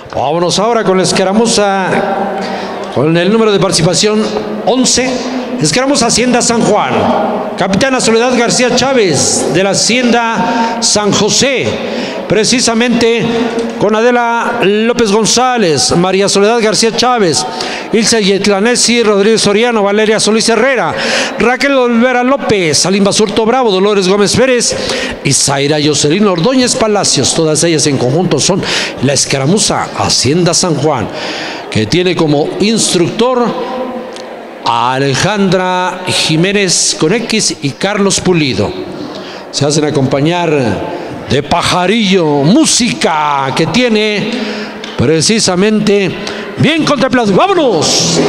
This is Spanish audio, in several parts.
Vámonos ahora con la escaramuza, con el número de participación 11. Escaramuza Hacienda San Juan. Capitana Soledad García Chávez, de la Hacienda San José. Precisamente con Adela López González, María Soledad García Chávez, Ilse Yetlanesi, Rodríguez Soriano, Valeria Solís Herrera, Raquel Olvera López, Salim Basurto Bravo, Dolores Gómez Pérez y Zaira Jocelyn Ordóñez Palacios. Todas ellas en conjunto son la escaramuza Hacienda San Juan, que tiene como instructor a Alejandra Jiménez con X y Carlos Pulido. Se hacen acompañar de pajarillo, música que tiene precisamente bien contemplado. ¡Vámonos!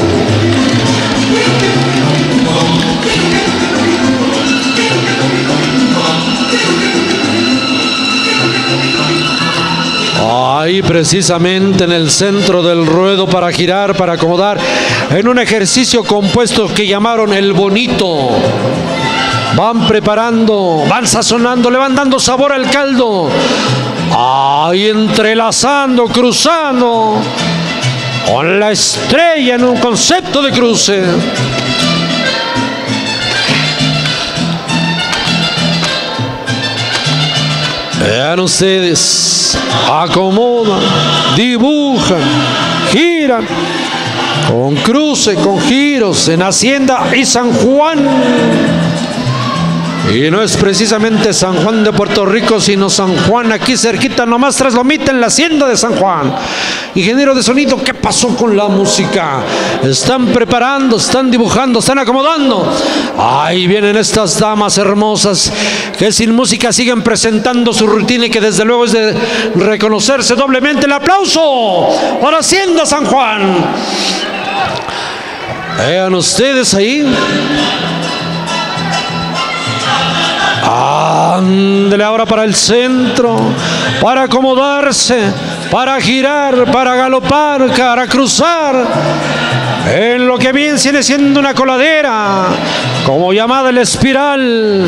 Ahí precisamente en el centro del ruedo para girar, para acomodar, en un ejercicio compuesto que llamaron el bonito. Van preparando, van sazonando, le van dando sabor al caldo. Ahí entrelazando, cruzando con la estrella en un concepto de cruce. Vean ustedes, acomodan, dibujan, giran, con cruce, con giros en Hacienda y San Juan. Y no es precisamente San Juan de Puerto Rico, sino San Juan aquí cerquita, nomás tras Lomita, en la Hacienda de San Juan. Ingeniero de sonido, ¿qué pasó con la música? Están preparando, están dibujando, están acomodando. Ahí vienen estas damas hermosas que sin música siguen presentando su rutina y que desde luego es de reconocerse doblemente. El aplauso para Hacienda San Juan. Vean ustedes ahí. Ándele ahora para el centro, para acomodarse, para girar, para galopar, para cruzar, en lo que bien viene siendo una coladera, como llamada la espiral.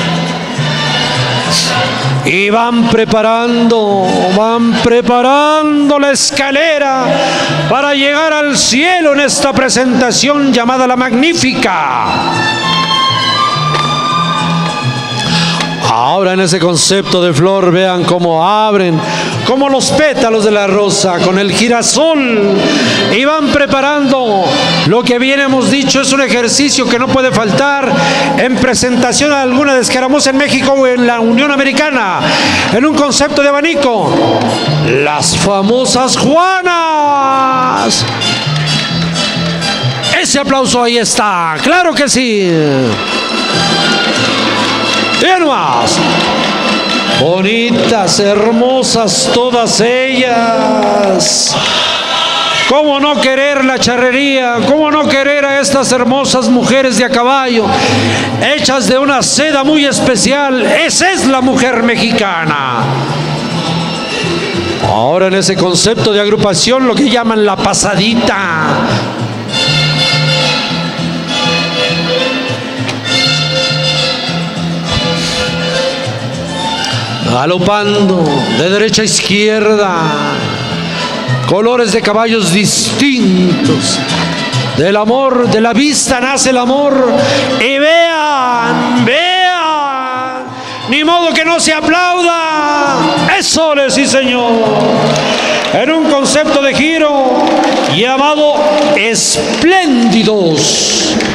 Y van preparando la escalera para llegar al cielo en esta presentación llamada La Magnífica. Ahora en ese concepto de flor, vean cómo abren, como los pétalos de la rosa con el girasol, y van preparando lo que bien hemos dicho, es un ejercicio que no puede faltar en presentación alguna de escaramuza en México o en la Unión Americana, en un concepto de abanico, las famosas Juanas. Ese aplauso ahí está, claro que sí. Bien más. Bonitas, hermosas todas ellas. ¿Cómo no querer la charrería? ¿Cómo no querer a estas hermosas mujeres de a caballo, hechas de una seda muy especial? Esa es la mujer mexicana. Ahora en ese concepto de agrupación, lo que llaman la pasadita. Galopando de derecha a izquierda, colores de caballos distintos. Del amor, de la vista nace el amor. Y vean, vean, ni modo que no se aplauda. Eso sí, señor. En un concepto de giro llamado Espléndidos.